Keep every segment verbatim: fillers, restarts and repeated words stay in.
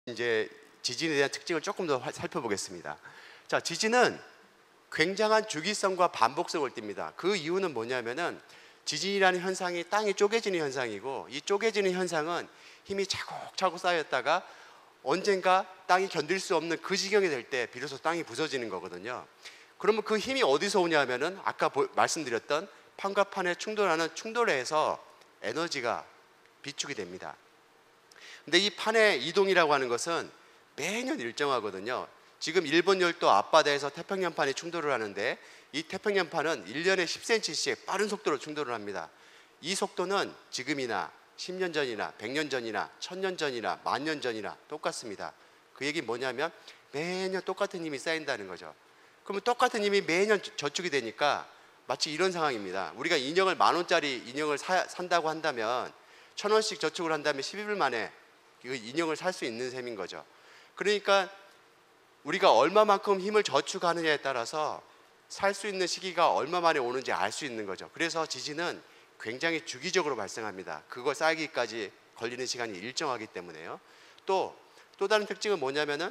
이제 지진에 대한 특징을 조금 더 살펴보겠습니다. 자, 지진은 굉장한 주기성과 반복성을 띱니다. 그 이유는 뭐냐면은 지진이라는 현상이 땅이 쪼개지는 현상이고, 이 쪼개지는 현상은 힘이 차곡차곡 쌓였다가 언젠가 땅이 견딜 수 없는 그 지경이 될 때 비로소 땅이 부서지는 거거든요. 그러면 그 힘이 어디서 오냐면은 아까 보, 말씀드렸던 판과 판에 충돌하는 충돌에서 에너지가 비축이 됩니다. 근데 이 판의 이동이라고 하는 것은 매년 일정하거든요. 지금 일본 열도 앞바다에서 태평양판이 충돌을 하는데, 이 태평양판은 일 년에 십 센티미터씩 빠른 속도로 충돌을 합니다. 이 속도는 지금이나 십 년 전이나 백 년 전이나 천 년 전이나 만 년 전이나 똑같습니다. 그 얘기 뭐냐면 매년 똑같은 힘이 쌓인다는 거죠. 그러면 똑같은 힘이 매년 저축이 되니까 마치 이런 상황입니다. 우리가 인형을 만 원짜리 인형을 사, 산다고 한다면 천 원씩 저축을 한다면 십일 일 만에 그 인형을 살 수 있는 셈인 거죠. 그러니까 우리가 얼마만큼 힘을 저축하느냐에 따라서 살 수 있는 시기가 얼마 만에 오는지 알 수 있는 거죠. 그래서 지진은 굉장히 주기적으로 발생합니다. 그거 쌓이기까지 걸리는 시간이 일정하기 때문에요. 또, 또 다른 특징은 뭐냐면은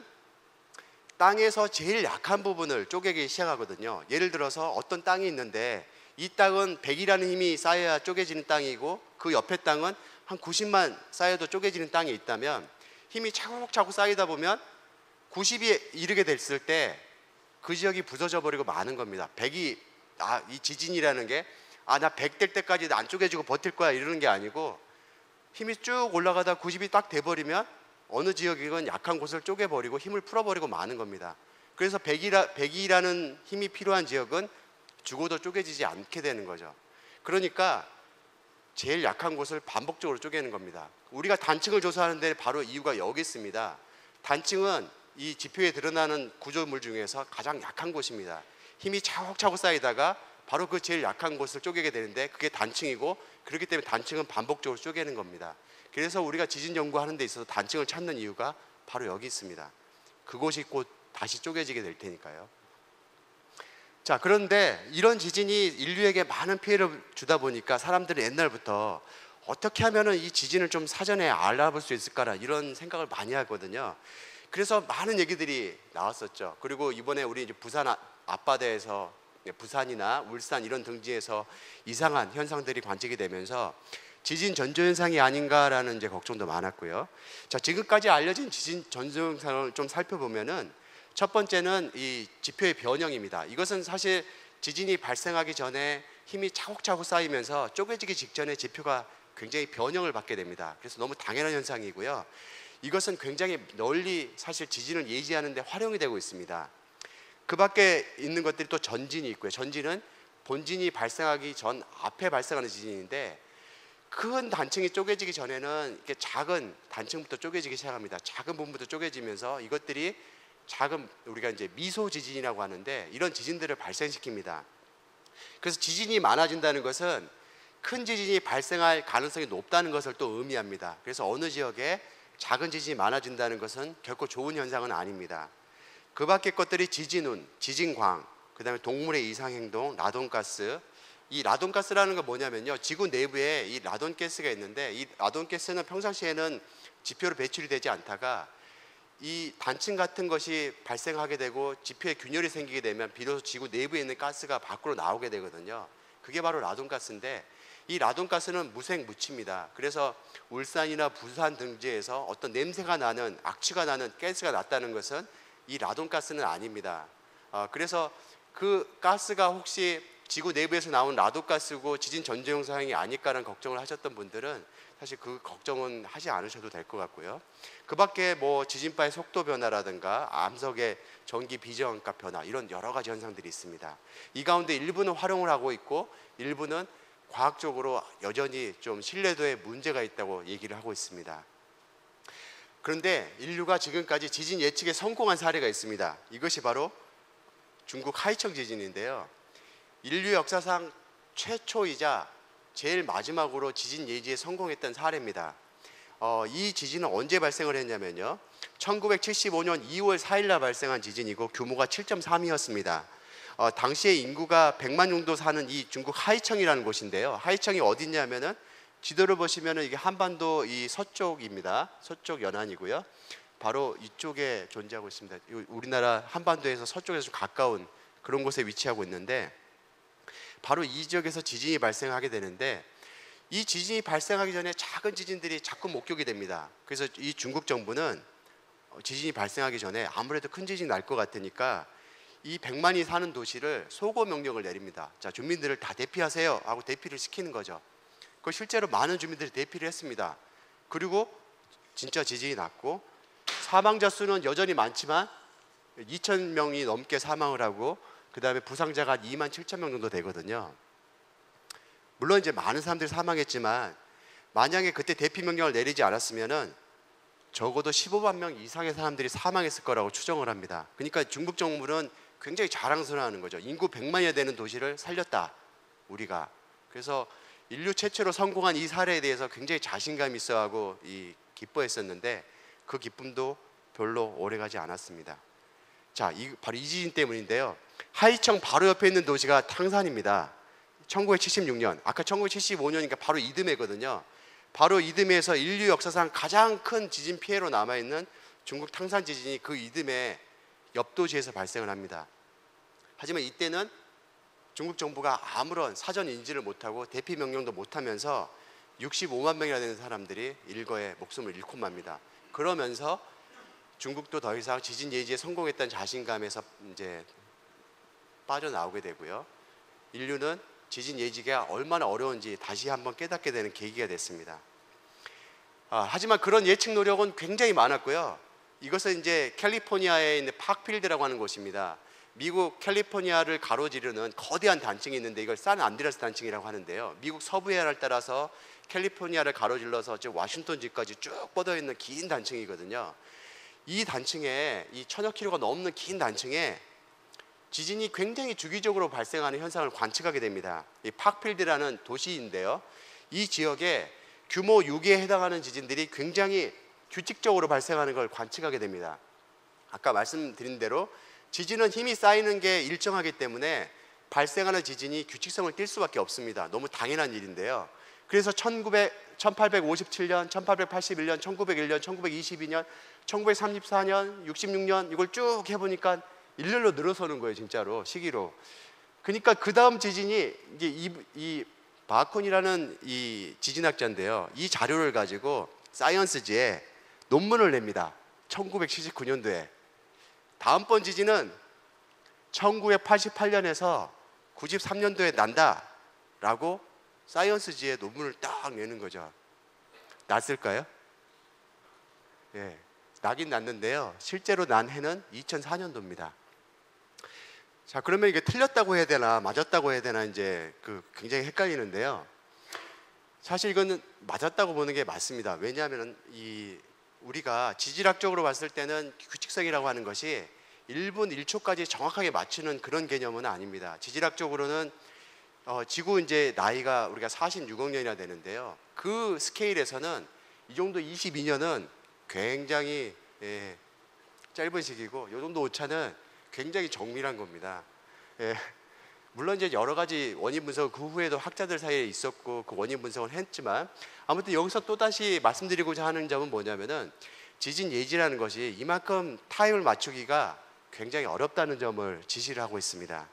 땅에서 제일 약한 부분을 쪼개기 시작하거든요. 예를 들어서 어떤 땅이 있는데 이 땅은 백이라는 힘이 쌓여야 쪼개지는 땅이고, 그 옆에 땅은 한 구십만 쌓여도 쪼개지는 땅이 있다면 힘이 차곡차곡 쌓이다 보면 구십에 이르게 됐을 때 그 지역이 부서져 버리고 마는 겁니다. 백이 아, 이 지진이라는 게 아, 나 백 될 때까지 안 쪼개지고 버틸 거야 이러는 게 아니고, 힘이 쭉 올라가다 구십이 딱 돼버리면 어느 지역이건 약한 곳을 쪼개버리고 힘을 풀어버리고 마는 겁니다. 그래서 백이라, 백이라는 힘이 필요한 지역은 죽어도 쪼개지지 않게 되는 거죠. 그러니까 제일 약한 곳을 반복적으로 쪼개는 겁니다. 우리가 단층을 조사하는데 바로 이유가 여기 있습니다. 단층은 이 지표에 드러나는 구조물 중에서 가장 약한 곳입니다. 힘이 차곡차곡 쌓이다가 바로 그 제일 약한 곳을 쪼개게 되는데 그게 단층이고, 그렇기 때문에 단층은 반복적으로 쪼개는 겁니다. 그래서 우리가 지진 연구하는 데 있어서 단층을 찾는 이유가 바로 여기 있습니다. 그곳이 곧 다시 쪼개지게 될 테니까요. 자, 그런데 이런 지진이 인류에게 많은 피해를 주다 보니까 사람들은 옛날부터 어떻게 하면은 이 지진을 좀 사전에 알아볼 수 있을까라 이런 생각을 많이 하거든요. 그래서 많은 얘기들이 나왔었죠. 그리고 이번에 우리 이제 부산 앞바다에서, 부산이나 울산 이런 등지에서 이상한 현상들이 관측이 되면서 지진 전조 현상이 아닌가라는 이제 걱정도 많았고요. 자, 지금까지 알려진 지진 전조 현상을 좀 살펴보면은 첫 번째는 이 지표의 변형입니다. 이것은 사실 지진이 발생하기 전에 힘이 차곡차곡 쌓이면서 쪼개지기 직전에 지표가 굉장히 변형을 받게 됩니다. 그래서 너무 당연한 현상이고요. 이것은 굉장히 널리 사실 지진을 예지하는 데 활용이 되고 있습니다. 그 밖에 있는 것들이 또 전진이 있고요. 전진은 본진이 발생하기 전 앞에 발생하는 지진인데, 큰 단층이 쪼개지기 전에는 이렇게 작은 단층부터 쪼개지기 시작합니다. 작은 부분부터 쪼개지면서 이것들이 작은, 우리가 이제 미소 지진이라고 하는데, 이런 지진들을 발생시킵니다. 그래서 지진이 많아진다는 것은 큰 지진이 발생할 가능성이 높다는 것을 또 의미합니다. 그래서 어느 지역에 작은 지진이 많아진다는 것은 결코 좋은 현상은 아닙니다. 그 밖의 것들이 지진운, 지진광, 그 다음에 동물의 이상행동, 라돈가스. 이 라돈가스라는 건 뭐냐면요, 지구 내부에 이 라돈가스가 있는데, 이 라돈가스는 평상시에는 지표로 배출이 되지 않다가 이 단층 같은 것이 발생하게 되고 지표에 균열이 생기게 되면 비로소 지구 내부에 있는 가스가 밖으로 나오게 되거든요. 그게 바로 라돈가스인데, 이 라돈가스는 무색무취입니다. 그래서 울산이나 부산 등지에서 어떤 냄새가 나는, 악취가 나는 가스가 났다는 것은 이 라돈가스는 아닙니다. 어, 그래서 그 가스가 혹시 지구 내부에서 나온 라돈가스고 지진 전조 현상이 아닐까라는 걱정을 하셨던 분들은 사실 그 걱정은 하지 않으셔도 될 것 같고요. 그 밖에 뭐 지진파의 속도 변화라든가 암석의 전기 비저항값 변화, 이런 여러 가지 현상들이 있습니다. 이 가운데 일부는 활용을 하고 있고 일부는 과학적으로 여전히 좀 신뢰도에 문제가 있다고 얘기를 하고 있습니다. 그런데 인류가 지금까지 지진 예측에 성공한 사례가 있습니다. 이것이 바로 중국 하이청 지진인데요. 인류 역사상 최초이자 제일 마지막으로 지진 예지에 성공했던 사례입니다. 어, 이 지진은 언제 발생을 했냐면요, 천구백칠십오 년 이월 사일 날 발생한 지진이고 규모가 칠 점 삼이었습니다. 어, 당시에 인구가 백만 정도 사는 이 중국 하이청이라는 곳인데요. 하이청이 어디냐면은 지도를 보시면은 이게 한반도 이 서쪽입니다. 서쪽 연안이고요. 바로 이쪽에 존재하고 있습니다. 우리나라 한반도에서 서쪽에서 좀 가까운 그런 곳에 위치하고 있는데, 바로 이 지역에서 지진이 발생하게 되는데, 이 지진이 발생하기 전에 작은 지진들이 자꾸 목격이 됩니다. 그래서 이 중국 정부는 지진이 발생하기 전에 아무래도 큰 지진이 날 것 같으니까 이 백만이 사는 도시를 소거 명령을 내립니다. 자, 주민들을 다 대피하세요 하고 대피를 시키는 거죠. 그 실제로 많은 주민들이 대피를 했습니다. 그리고 진짜 지진이 났고, 사망자 수는 여전히 많지만 이천 명이 넘게 사망을 하고, 그 다음에 부상자가 한 이만 칠천 명 정도 되거든요. 물론 이제 많은 사람들이 사망했지만, 만약에 그때 대피 명령을 내리지 않았으면은 적어도 십오만 명 이상의 사람들이 사망했을 거라고 추정을 합니다. 그러니까 중국 정부는 굉장히 자랑스러워하는 거죠. 인구 백만이나 되는 도시를 살렸다, 우리가. 그래서 인류 최초로 성공한 이 사례에 대해서 굉장히 자신감 있어하고 이 기뻐했었는데, 그 기쁨도 별로 오래가지 않았습니다. 자, 이, 바로 이 지진 때문인데요. 하이청 바로 옆에 있는 도시가 탕산입니다. 천구백칠십육 년, 아까 천구백칠십오 년이니까 바로 이듬해거든요. 바로 이듬해에서 인류 역사상 가장 큰 지진 피해로 남아있는 중국 탕산 지진이 그 이듬해 옆 도시에서 발생을 합니다. 하지만 이때는 중국 정부가 아무런 사전 인지를 못하고 대피 명령도 못하면서 육십오만 명이나 되는 사람들이 일거에 목숨을 잃고 맙니다. 그러면서 중국도 더 이상 지진 예지에 성공했다는 자신감에서 이제 빠져나오게 되고요. 인류는 지진 예지가 얼마나 어려운지 다시 한번 깨닫게 되는 계기가 됐습니다. 아, 하지만 그런 예측 노력은 굉장히 많았고요. 이것은 이제 캘리포니아에 있는 파크필드라고 하는 곳입니다. 미국 캘리포니아를 가로지르는 거대한 단층이 있는데, 이걸 산 안드레아스 단층이라고 하는데요. 미국 서부 해안을 따라서 캘리포니아를 가로질러서 워싱턴주까지 쭉 뻗어 있는 긴 단층이거든요. 이 단층에, 이 천여 킬로가 넘는 긴 단층에 지진이 굉장히 주기적으로 발생하는 현상을 관측하게 됩니다. 이 파크필드라는 도시인데요. 이 지역에 규모 육에 해당하는 지진들이 굉장히 규칙적으로 발생하는 걸 관측하게 됩니다. 아까 말씀드린 대로 지진은 힘이 쌓이는 게 일정하기 때문에 발생하는 지진이 규칙성을 띌 수밖에 없습니다. 너무 당연한 일인데요. 그래서 천팔백오십칠 년, 천팔백팔십일 년, 천구백일 년, 천구백이십이 년, 천구백삼십사 년, 육십육 년 이걸 쭉 해보니까 일렬로 늘어서는 거예요, 진짜로 시기로. 그러니까 그 다음 지진이 이제 이, 이 바쿤이라는 이 지진학자인데요. 이 자료를 가지고 사이언스지에 논문을 냅니다. 천구백칠십구 년도에. 다음번 지진은 천구백팔십팔 년에서 구십삼 년도에 난다라고 사이언스지에 논문을 딱 내는 거죠. 났을까요? 예, 나긴 났는데요. 실제로 난 해는 이천사 년도입니다. 자, 그러면 이게 틀렸다고 해야 되나 맞았다고 해야 되나 이제 그 굉장히 헷갈리는데요. 사실 이거는 맞았다고 보는 게 맞습니다. 왜냐하면 이 우리가 지질학적으로 봤을 때는 규칙성이라고 하는 것이 일 분 일 초까지 정확하게 맞추는 그런 개념은 아닙니다. 지질학적으로는 어, 지구 이제 나이가 우리가 사십육억 년이나 되는데요. 그 스케일에서는 이 정도 이십이 년은 굉장히 예, 짧은 시기고, 이 정도 오차는 굉장히 정밀한 겁니다. 예, 물론 이제 여러 가지 원인 분석 그 후에도 학자들 사이에 있었고 그 원인 분석을 했지만, 아무튼 여기서 또 다시 말씀드리고자 하는 점은 뭐냐면은 지진 예지라는 것이 이만큼 타임을 맞추기가 굉장히 어렵다는 점을 지시를 하고 있습니다.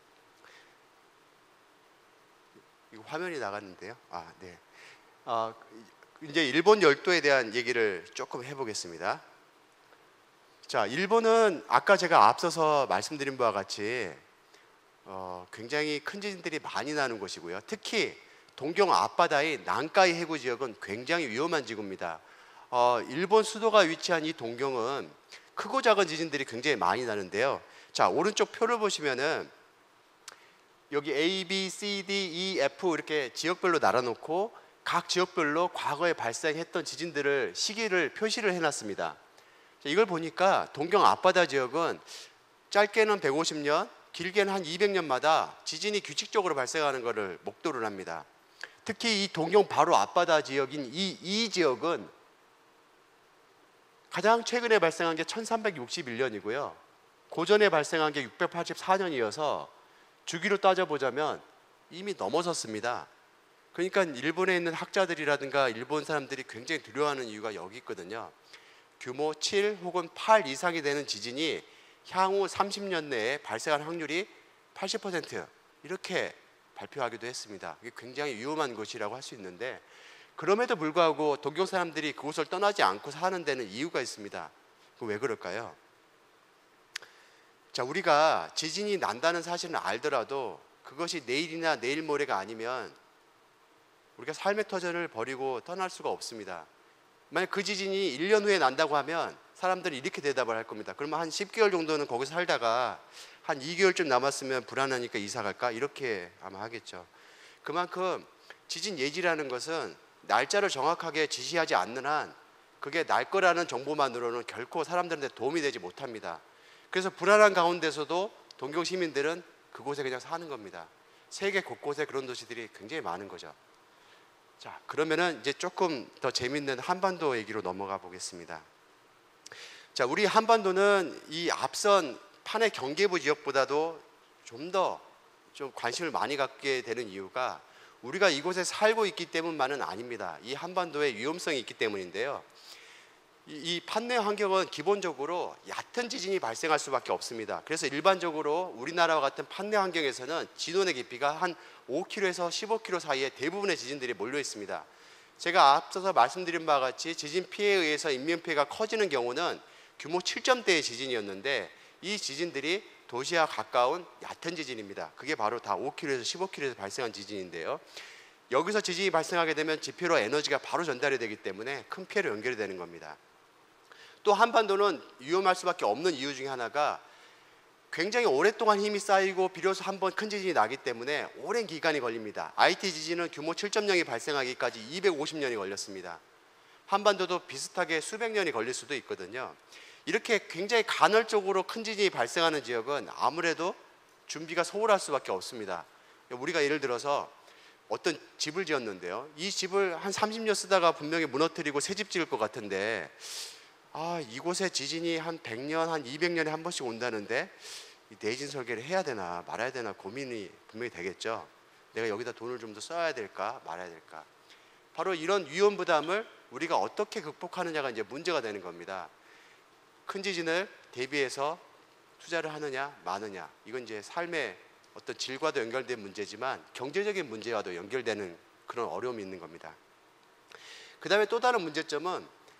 이거 화면이 나갔는데요. 아, 네. 어, 이제 일본 열도에 대한 얘기를 조금 해보겠습니다. 자, 일본은 아까 제가 앞서서 말씀드린 바와 같이 어, 굉장히 큰 지진들이 많이 나는 곳이고요. 특히 동경 앞바다의 난카이 해구 지역은 굉장히 위험한 지구입니다. 어, 일본 수도가 위치한 이 동경은 크고 작은 지진들이 굉장히 많이 나는데요. 자, 오른쪽 표를 보시면은 여기 A, B, C, D, E, F 이렇게 지역별로 나눠놓고 각 지역별로 과거에 발생했던 지진들을 시기를 표시를 해놨습니다. 자, 이걸 보니까 동경 앞바다 지역은 짧게는 백오십 년, 길게는 한 이백 년마다 지진이 규칙적으로 발생하는 것을 목도를 합니다. 특히 이 동경 바로 앞바다 지역인 이, 이 지역은 가장 최근에 발생한 게 천삼백육십일 년이고요. 고전에 발생한 게 육백팔십사 년이어서 주기로 따져보자면 이미 넘어섰습니다. 그러니까 일본에 있는 학자들이라든가 일본 사람들이 굉장히 두려워하는 이유가 여기 있거든요. 규모 칠 혹은 팔 이상이 되는 지진이 향후 삼십 년 내에 발생할 확률이 팔십 퍼센트 이렇게 발표하기도 했습니다. 이게 굉장히 위험한 곳이라고 할 수 있는데, 그럼에도 불구하고 동경 사람들이 그곳을 떠나지 않고 사는 데는 이유가 있습니다. 그 왜 그럴까요? 자, 우리가 지진이 난다는 사실은 알더라도 그것이 내일이나 내일 모레가 아니면 우리가 삶의 터전을 버리고 떠날 수가 없습니다. 만약 그 지진이 일 년 후에 난다고 하면 사람들이 이렇게 대답을 할 겁니다. 그러면 한 십 개월 정도는 거기서 살다가 한 이 개월쯤 남았으면 불안하니까 이사 갈까? 이렇게 아마 하겠죠. 그만큼 지진 예지라는 것은 날짜를 정확하게 지시하지 않는 한 그게 날 거라는 정보만으로는 결코 사람들한테 도움이 되지 못합니다. 그래서 불안한 가운데서도 동경 시민들은 그곳에 그냥 사는 겁니다. 세계 곳곳에 그런 도시들이 굉장히 많은 거죠. 자, 그러면은 이제 조금 더 재밌는 한반도 얘기로 넘어가 보겠습니다. 자, 우리 한반도는 이 앞선 판해 경계부 지역보다도 좀 더 좀 관심을 많이 갖게 되는 이유가 우리가 이곳에 살고 있기 때문만은 아닙니다. 이 한반도의 위험성이 있기 때문인데요. 이, 이 판내 환경은 기본적으로 얕은 지진이 발생할 수밖에 없습니다. 그래서 일반적으로 우리나라와 같은 판내 환경에서는 진원의 깊이가 한 오 킬로미터에서 십오 킬로미터 사이에 대부분의 지진들이 몰려 있습니다. 제가 앞서서 말씀드린 바와 같이 지진 피해에 의해서 인명피해가 커지는 경우는 규모 칠 점대의 지진이었는데, 이 지진들이 도시와 가까운 얕은 지진입니다. 그게 바로 다 오 킬로미터에서 십오 킬로미터에서 발생한 지진인데요. 여기서 지진이 발생하게 되면 지표로 에너지가 바로 전달이 되기 때문에 큰 피해로 연결이 되는 겁니다. 또 한반도는 위험할 수밖에 없는 이유 중에 하나가 굉장히 오랫동안 힘이 쌓이고 비로소 한번 큰 지진이 나기 때문에 오랜 기간이 걸립니다. 아이티 지진은 규모 칠 점 영이 발생하기까지 이백오십 년이 걸렸습니다. 한반도도 비슷하게 수백 년이 걸릴 수도 있거든요. 이렇게 굉장히 간헐적으로 큰 지진이 발생하는 지역은 아무래도 준비가 소홀할 수밖에 없습니다. 우리가 예를 들어서 어떤 집을 지었는데요. 이 집을 한 삼십 년 쓰다가 분명히 무너뜨리고 새 집 지을 것 같은데, 아, 이곳에 지진이 한 백 년, 한 이백 년에 한 번씩 온다는데 내진 설계를 해야 되나 말아야 되나 고민이 분명히 되겠죠. 내가 여기다 돈을 좀 더 써야 될까 말아야 될까. 바로 이런 위험 부담을 우리가 어떻게 극복하느냐가 이제 문제가 되는 겁니다. 큰 지진을 대비해서 투자를 하느냐 마느냐, 이건 이제 삶의 어떤 질과도 연결된 문제지만 경제적인 문제와도 연결되는 그런 어려움이 있는 겁니다. 그 다음에 또 다른 문제점은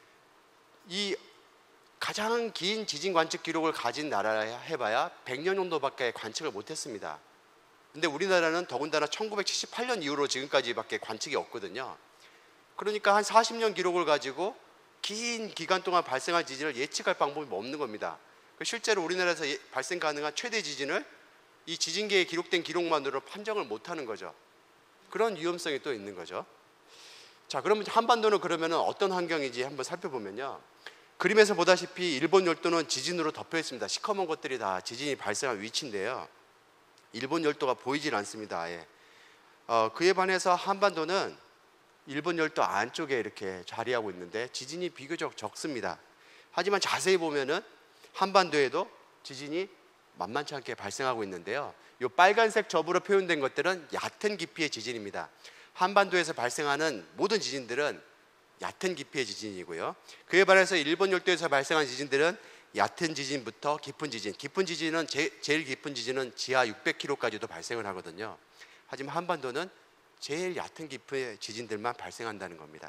이 가장 긴 지진 관측 기록을 가진 나라라 해봐야 백 년 정도밖에 관측을 못했습니다. 근데 우리나라는 더군다나 천구백칠십팔 년 이후로 지금까지밖에 관측이 없거든요. 그러니까 한 사십 년 기록을 가지고 긴 기간 동안 발생할 지진을 예측할 방법이 없는 겁니다. 실제로 우리나라에서 발생 가능한 최대 지진을 이 지진계에 기록된 기록만으로 판정을 못하는 거죠. 그런 위험성이 또 있는 거죠. 자, 그러면 한반도는 그러면 어떤 환경인지 한번 살펴보면요. 그림에서 보다시피 일본 열도는 지진으로 덮여 있습니다. 시커먼 것들이 다 지진이 발생한 위치인데요. 일본 열도가 보이질 않습니다. 아예. 어, 그에 반해서 한반도는 일본 열도 안쪽에 이렇게 자리하고 있는데 지진이 비교적 적습니다. 하지만 자세히 보면은 한반도에도 지진이 만만치 않게 발생하고 있는데요. 이 빨간색 접으로 표현된 것들은 얕은 깊이의 지진입니다. 한반도에서 발생하는 모든 지진들은 얕은 깊이의 지진이고요. 그에 반해서 일본 열도에서 발생한 지진들은 얕은 지진부터 깊은 지진, 깊은 지진은 제, 제일 깊은 지진은 지하 육백 킬로미터까지도 발생을 하거든요. 하지만 한반도는 제일 얕은 깊이의 지진들만 발생한다는 겁니다.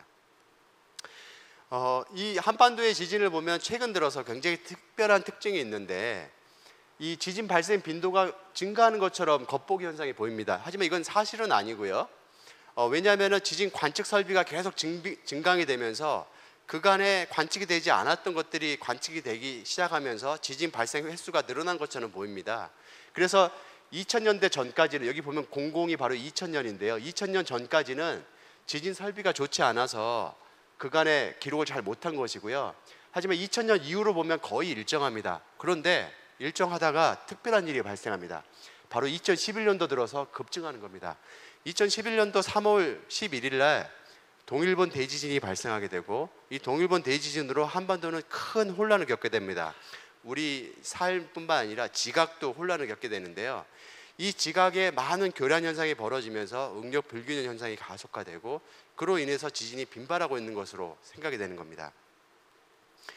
어, 이 한반도의 지진을 보면 최근 들어서 굉장히 특별한 특징이 있는데, 이 지진 발생 빈도가 증가하는 것처럼 겉보기 현상이 보입니다. 하지만 이건 사실은 아니고요. 어, 왜냐하면 지진 관측 설비가 계속 증비, 증강이 되면서 그간에 관측이 되지 않았던 것들이 관측이 되기 시작하면서 지진 발생 횟수가 늘어난 것처럼 보입니다. 그래서 이천 년대 전까지는, 여기 보면 공공이 바로 이천 년인데요. 이천 년 전까지는 지진 설비가 좋지 않아서 그간에 기록을 잘 못한 것이고요. 하지만 이천 년 이후로 보면 거의 일정합니다. 그런데 일정하다가 특별한 일이 발생합니다. 바로 이천십일 년도 들어서 급증하는 겁니다. 이천십일 년도 삼월 십일일 날 동일본 대지진이 발생하게 되고, 이 동일본 대지진으로 한반도는 큰 혼란을 겪게 됩니다. 우리 삶뿐만 아니라 지각도 혼란을 겪게 되는데요. 이 지각에 많은 교란 현상이 벌어지면서 응력 불균형 현상이 가속화되고, 그로 인해서 지진이 빈발하고 있는 것으로 생각이 되는 겁니다.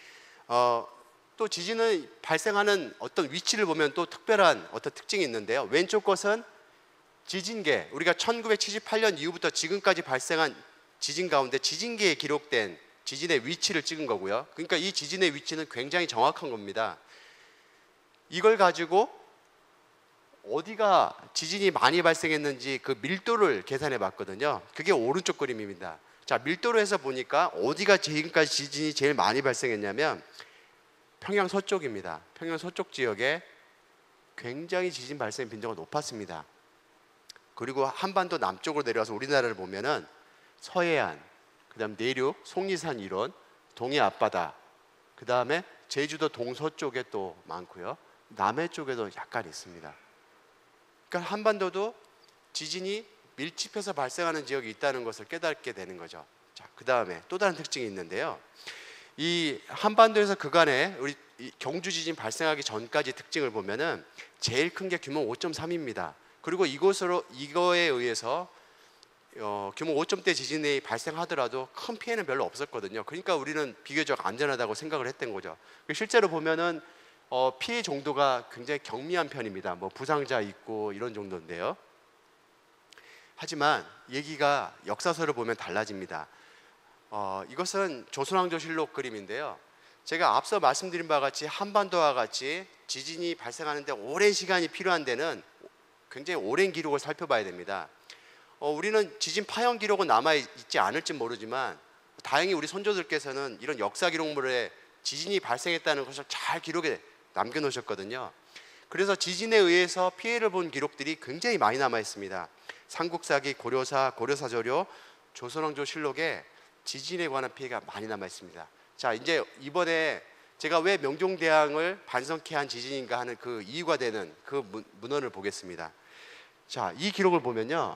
어, 또 지진을 발생하는 어떤 위치를 보면 또 특별한 어떤 특징이 있는데요. 왼쪽 것은 지진계, 우리가 천구백칠십팔 년 이후부터 지금까지 발생한 지진 가운데 지진계에 기록된 지진의 위치를 찍은 거고요. 그러니까 이 지진의 위치는 굉장히 정확한 겁니다. 이걸 가지고 어디가 지진이 많이 발생했는지 그 밀도를 계산해 봤거든요. 그게 오른쪽 그림입니다. 자, 밀도로 해서 보니까 어디가 지금까지 지진이 제일 많이 발생했냐면 평양 서쪽입니다. 평양 서쪽 지역에 굉장히 지진 발생 빈도가 높았습니다. 그리고 한반도 남쪽으로 내려와서 우리나라를 보면은 서해안, 그다음 내륙, 속리산 이론, 동해 앞바다, 그 다음에 제주도 동서쪽에 또 많고요. 남해 쪽에도 약간 있습니다. 그러니까 한반도도 지진이 밀집해서 발생하는 지역이 있다는 것을 깨닫게 되는 거죠. 자, 그 다음에 또 다른 특징이 있는데요. 이 한반도에서 그간에 우리 경주 지진 발생하기 전까지 특징을 보면은 제일 큰 게 규모 오 점 삼입니다. 그리고 이곳으로 이거에 의해서 어, 규모 오 점대 지진이 발생하더라도 큰 피해는 별로 없었거든요. 그러니까 우리는 비교적 안전하다고 생각을 했던 거죠. 실제로 보면은 어, 피해 정도가 굉장히 경미한 편입니다. 뭐 부상자 있고 이런 정도인데요. 하지만 얘기가 역사서를 보면 달라집니다. 어, 이것은 조선왕조실록 그림인데요. 제가 앞서 말씀드린 바와 같이 한반도와 같이 지진이 발생하는데 오랜 시간이 필요한 데는 굉장히 오랜 기록을 살펴봐야 됩니다. 어, 우리는 지진 파형 기록은 남아있지 않을지 모르지만 다행히 우리 선조들께서는 이런 역사 기록물에 지진이 발생했다는 것을 잘 기록에 남겨놓으셨거든요. 그래서 지진에 의해서 피해를 본 기록들이 굉장히 많이 남아있습니다. 삼국사기, 고려사, 고려사조료, 조선왕조실록에 지진에 관한 피해가 많이 남아있습니다. 자, 이제 이번에 제가 왜 명종대왕을 반성케 한 지진인가 하는 그 이유가 되는 그 문헌을 보겠습니다. 자, 이 기록을 보면요.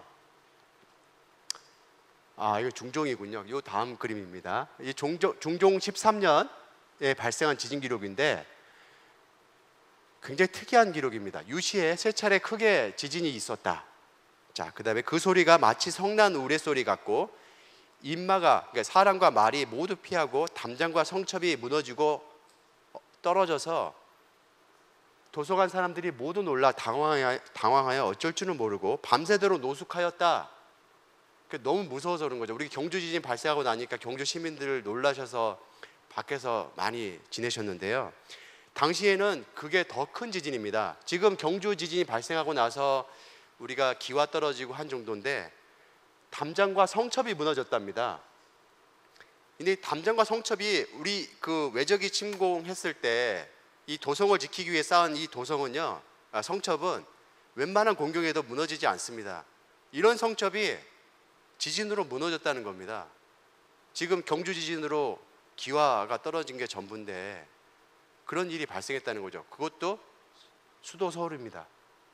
아, 이거 중종이군요. 이 다음 그림입니다. 이 중종, 중종 십삼 년에 발생한 지진 기록인데 굉장히 특이한 기록입니다. 유시에 세 차례 크게 지진이 있었다. 자, 그 다음에 그 소리가 마치 성난 우레소리 같고 인마가, 그러니까 사람과 말이 모두 피하고 담장과 성첩이 무너지고 떨어져서 도서관 사람들이 모두 놀라 당황하여, 당황하여 어쩔 줄은 모르고 밤새도록 노숙하였다. 너무 무서워서 그런 거죠. 우리 경주 지진 발생하고 나니까 경주 시민들 놀라셔서 밖에서 많이 지내셨는데요. 당시에는 그게 더 큰 지진입니다. 지금 경주 지진이 발생하고 나서 우리가 기와 떨어지고 한 정도인데 담장과 성첩이 무너졌답니다. 근데 담장과 성첩이 우리 그 외적이 침공했을 때 이 도성을 지키기 위해 쌓은 이 도성은요, 아, 성첩은 웬만한 공격에도 무너지지 않습니다. 이런 성첩이 지진으로 무너졌다는 겁니다. 지금 경주 지진으로 기와가 떨어진 게 전부인데 그런 일이 발생했다는 거죠. 그것도 수도 서울입니다.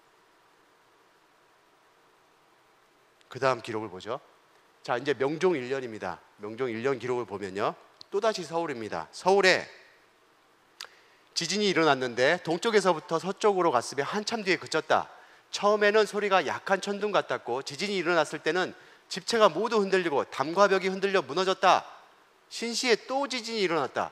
그 다음 기록을 보죠. 자, 이제 명종 일 년입니다. 명종 일 년 기록을 보면요, 또다시 서울입니다. 서울에 지진이 일어났는데 동쪽에서부터 서쪽으로 갔으며 한참 뒤에 그쳤다. 처음에는 소리가 약한 천둥 같았고 지진이 일어났을 때는 집체가 모두 흔들리고 담과 벽이 흔들려 무너졌다. 신시에 또 지진이 일어났다.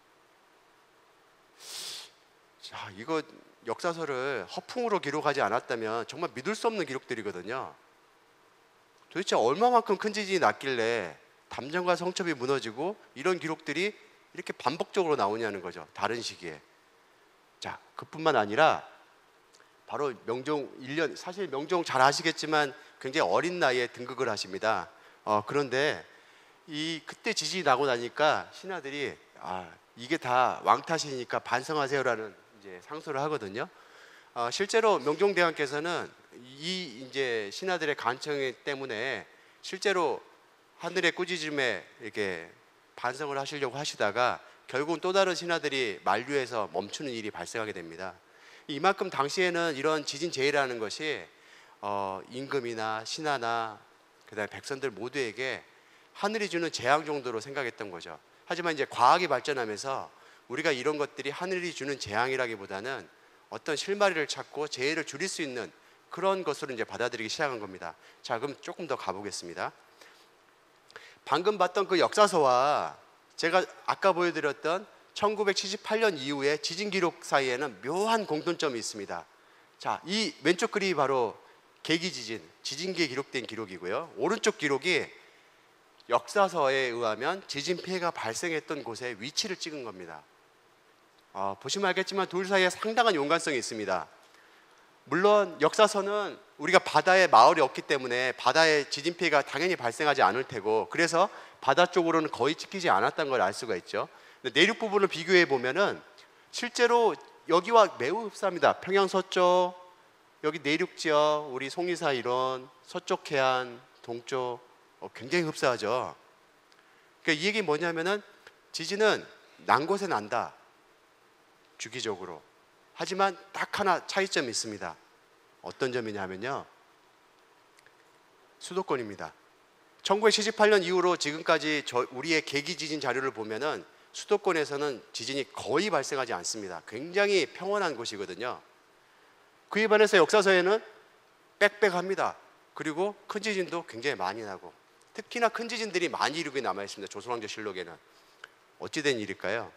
자, 이거 역사서를 허풍으로 기록하지 않았다면 정말 믿을 수 없는 기록들이거든요. 도대체 얼마만큼 큰 지진이 났길래 담장과 성첩이 무너지고 이런 기록들이 이렇게 반복적으로 나오냐는 거죠. 다른 시기에. 자, 그뿐만 아니라 바로 명종 일 년, 사실 명종 잘 아시겠지만 굉장히 어린 나이에 등극을 하십니다. 어, 그런데 이 그때 지진이 나고 나니까 신하들이 아, 이게 다 왕 탓이니까 반성하세요라는 이제 상소를 하거든요. 어, 실제로 명종대왕께서는 이 이제 신하들의 간청 때문에 실제로 하늘의 꾸짖음에 이렇게 반성을 하시려고 하시다가 결국은 또 다른 신하들이 만류해서 멈추는 일이 발생하게 됩니다. 이만큼 당시에는 이런 지진 재해라는 것이 어, 임금이나 신하나 그다음에 백성들 모두에게 하늘이 주는 재앙 정도로 생각했던 거죠. 하지만 이제 과학이 발전하면서 우리가 이런 것들이 하늘이 주는 재앙이라기보다는 어떤 실마리를 찾고 재해를 줄일 수 있는 그런 것으로 이제 받아들이기 시작한 겁니다. 자, 그럼 조금 더 가보겠습니다. 방금 봤던 그 역사서와 제가 아까 보여드렸던 천구백칠십팔 년 이후에 지진 기록 사이에는 묘한 공통점이 있습니다. 자, 이 왼쪽 그림이 바로 계기 지진, 지진기에 기록된 기록이고요. 오른쪽 기록이 역사서에 의하면 지진 피해가 발생했던 곳의 위치를 찍은 겁니다. 어, 보시면 알겠지만 둘 사이에 상당한 연관성이 있습니다. 물론 역사서는 우리가 바다에 마을이 없기 때문에 바다에 지진 피해가 당연히 발생하지 않을 테고, 그래서 바다 쪽으로는 거의 찍히지 않았던 걸 알 수가 있죠. 근데 내륙 부분을 비교해 보면은 실제로 여기와 매우 흡사합니다. 평양 서쪽, 여기 내륙 지역, 우리 송리사 이런 서쪽 해안, 동쪽 어, 굉장히 흡사하죠. 그러니까 이 얘기 뭐냐면은 지진은 난 곳에 난다, 주기적으로. 하지만 딱 하나 차이점이 있습니다. 어떤 점이냐면요, 수도권입니다. 천구백칠십팔 년 이후로 지금까지 저 우리의 계기 지진 자료를 보면은 수도권에서는 지진이 거의 발생하지 않습니다. 굉장히 평온한 곳이거든요. 그에 반해서 역사서에는 빽빽합니다. 그리고 큰 지진도 굉장히 많이 나고, 특히나 큰 지진들이 많이 이루게 남아 있습니다. 조선왕조실록에는. 어찌된 일일까요?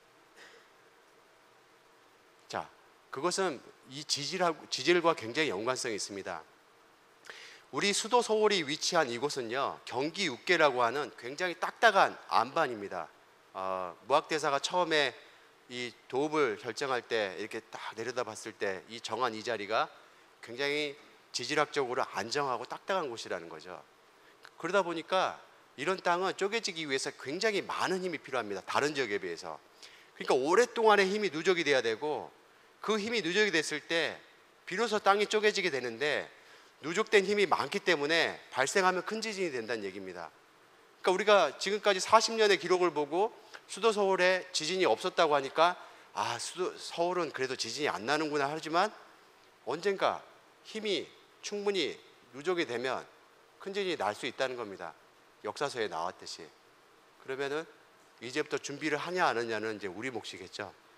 자, 그것은 이 지질하고, 지질과 굉장히 연관성이 있습니다. 우리 수도 서울이 위치한 이곳은요, 경기 육계라고 하는 굉장히 딱딱한 안반입니다. 어, 무학대사가 처음에 이 도읍을 결정할 때 이렇게 딱 내려다 봤을 때 이 정한 이 자리가 굉장히 지질학적으로 안정하고 딱딱한 곳이라는 거죠. 그러다 보니까 이런 땅은 쪼개지기 위해서 굉장히 많은 힘이 필요합니다. 다른 지역에 비해서. 그러니까 오랫동안의 힘이 누적이 돼야 되고, 그 힘이 누적이 됐을 때 비로소 땅이 쪼개지게 되는데, 누적된 힘이 많기 때문에 발생하면 큰 지진이 된다는 얘기입니다. 그러니까 우리가 지금까지 사십 년의 기록을 보고 수도 서울에 지진이 없었다고 하니까 아, 수도 서울은 그래도 지진이 안 나는구나 하지만, 언젠가 힘이 충분히 누적이 되면 큰 지진이 날 수 있다는 겁니다. 역사서에 나왔듯이. 그러면은 이제부터 준비를 하냐 안 하냐는 이제 우리 몫이겠죠.